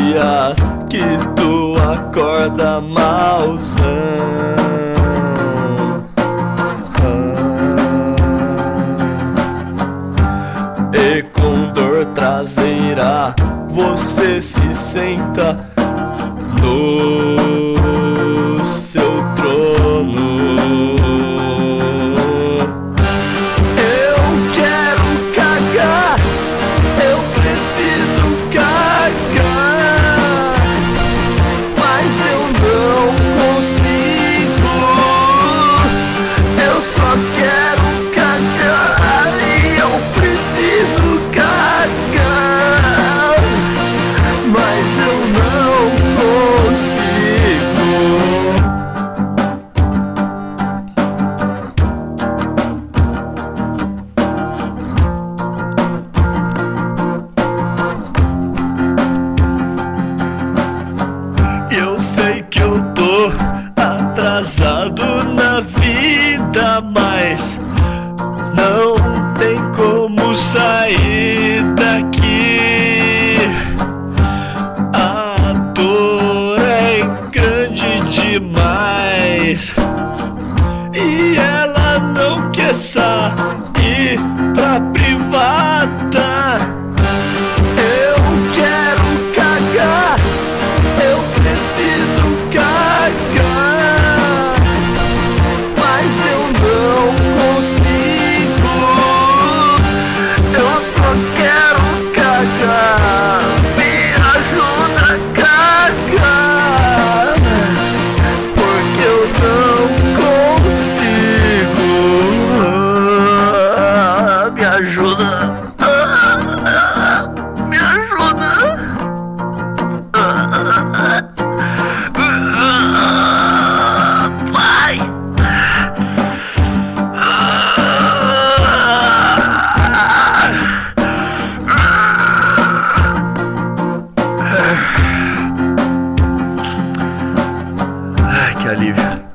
dias que tu acorda malzão. E com dor traseira você se senta no seu trono. Eu quero cagar, eu preciso cagar, mas eu não consigo. Eu só quero cagar e eu preciso cagar, mas eu não consigo. Eu sei que eu tô atrasado na vida, mas não tem como sair daqui. A dor é grande demais e ela não quer sair pra privada. Eu quero cagar, eu preciso cagar, mas eu não consigo. Eu só quero cagar, me ajuda a cagar, porque eu não consigo. Me ajuda, me ajuda. Pai. Ai, que alívio.